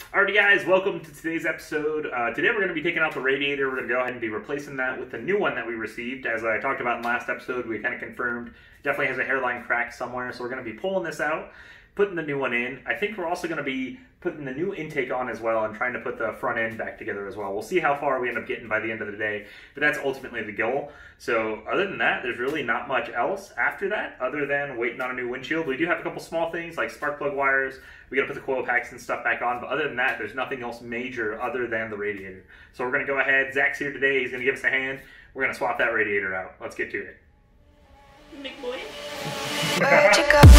Alrighty guys, welcome to today's episode. Today we're going to be taking out the radiator. We're going to go ahead and be replacing that with the new one that we received. As I talked about in the last episode, we kind of confirmed definitely has a hairline crack somewhere, so we're going to be pulling this out, putting the new one in. I think we're also going to be putting the new intake on as well and trying to put the front end back together as well. We'll see how far we end up getting by the end of the day, but that's ultimately the goal. So other than that, there's really not much else after that other than waiting on a new windshield. We do have a couple small things like spark plug wires. We got to put the coil packs and stuff back on, but other than that, there's nothing else major other than the radiator. So we're going to go ahead. Zach's here today. He's going to give us a hand. We're going to swap that radiator out. Let's get to it. Big boy. Where'd you go?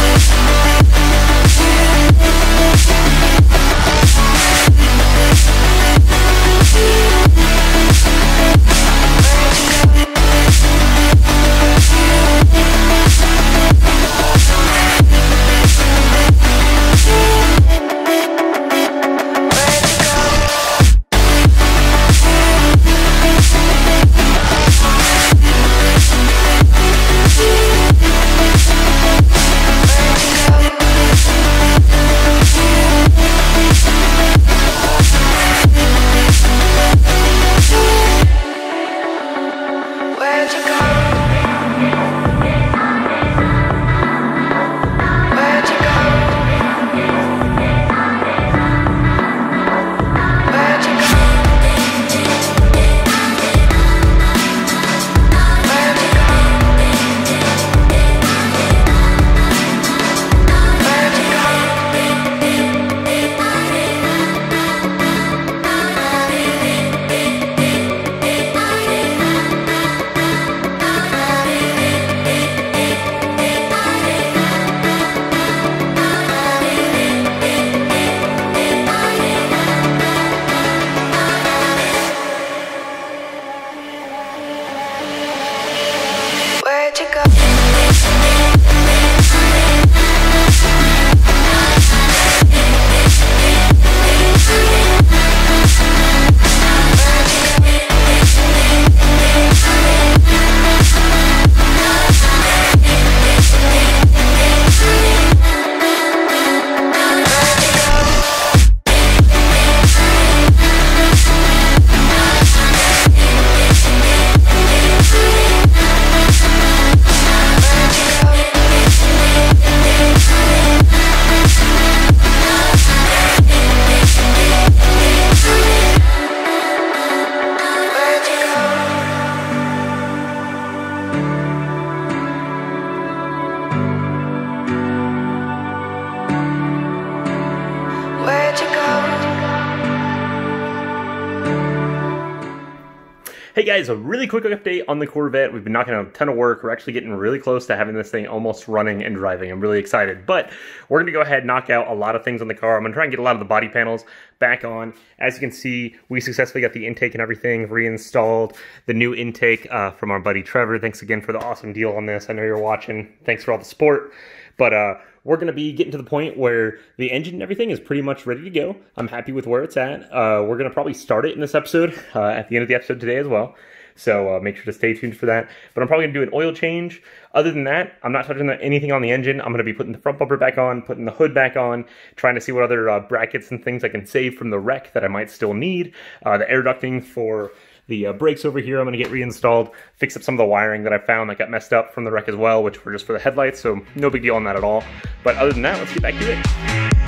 Hey guys, a really quick update on the Corvette. We've been knocking out a ton of work. We're actually getting really close to having this thing almost running and driving. I'm really excited, but we're gonna go ahead and knock out a lot of things on the car. I'm gonna try and get a lot of the body panels back on. As you can see, we successfully got the intake and everything reinstalled. The new intake from our buddy Trevor. Thanks again for the awesome deal on this. I know you're watching. Thanks for all the support. But we're going to be getting to the point where the engine and everything is pretty much ready to go. I'm happy with where it's at. We're going to probably start it in this episode at the end of the episode today as well. So make sure to stay tuned for that. But I'm probably going to do an oil change. Other than that, I'm not touching anything on the engine. I'm going to be putting the front bumper back on, putting the hood back on, trying to see what other brackets and things I can save from the wreck that I might still need. The air ducting for the brakes over here I'm going to get reinstalled, fix up some of the wiring that I found that got messed up from the wreck as well, which were just for the headlights, so no big deal on that at all. But other than that, let's get back to it.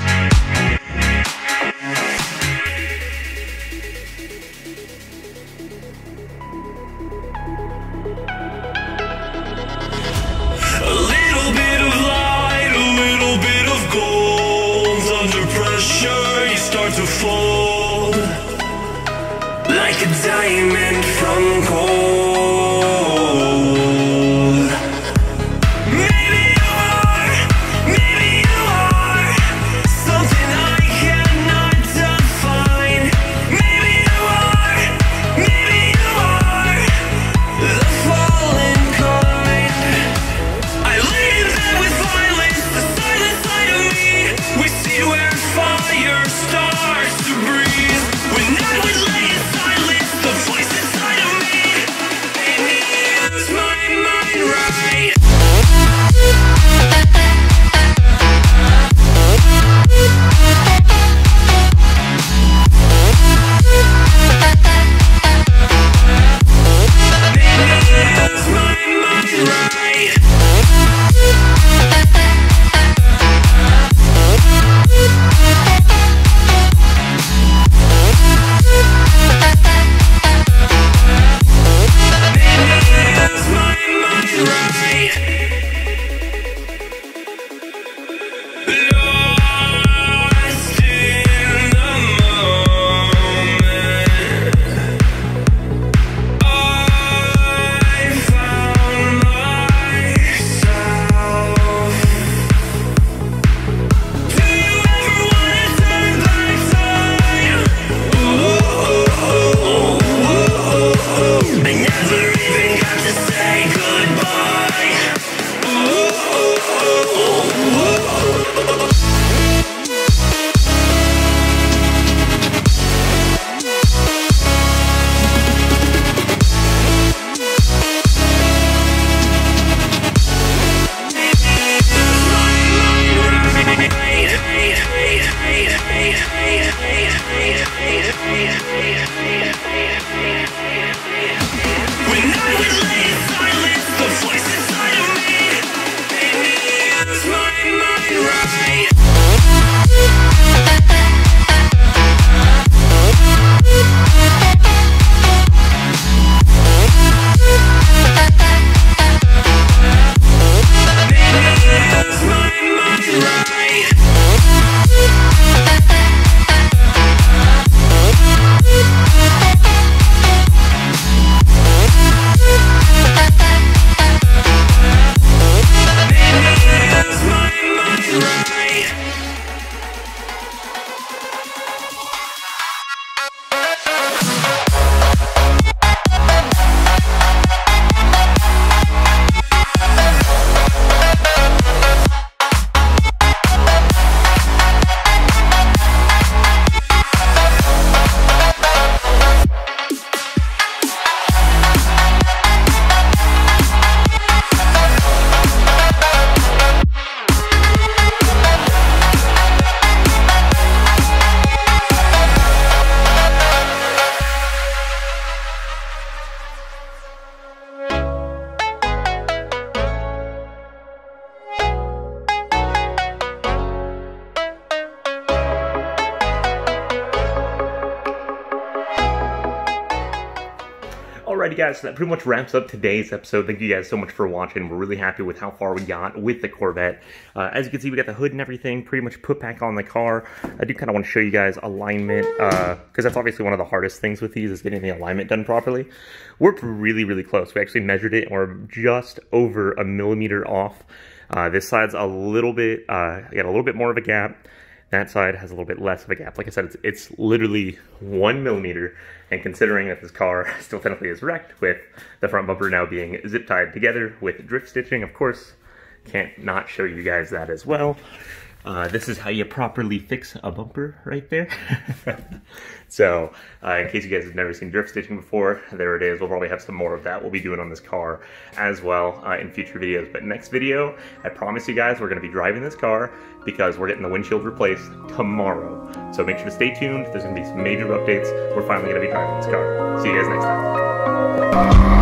A little bit of light, a little bit of gold. Under pressure, you start to fold like a diamond from gold. Maybe you are something I cannot define. Maybe you are the fallen kind. I lay in bed with violence, the silent side of me. We see where fire starts to breathe. When I would lay in silence, the voice inside of me Alrighty guys, so that pretty much wraps up today's episode. Thank you guys so much for watching. We're really happy with how far we got with the Corvette. As you can see, we got the hood and everything pretty much put back on the car. I do kind of want to show you guys alignment, because that's obviously one of the hardest things with these is getting the alignment done properly. We're really, really close. We actually measured it and we're just over 1 millimeter off. This side's a little bit, got a little bit more of a gap. That side has a little bit less of a gap. Like I said, it's literally 1 millimeter. And considering that this car still technically is wrecked with the front bumper now being zip tied together with drift stitching, of course, can't not show you guys that as well. This is how you properly fix a bumper right there. So, in case you guys have never seen drift stitching before, there it is. We'll probably have some more of that we'll be doing on this car as well in future videos. But next video, I promise you guys, we're going to be driving this car because we're getting the windshield replaced tomorrow. So make sure to stay tuned. There's going to be some major updates. We're finally going to be driving this car. See you guys next time.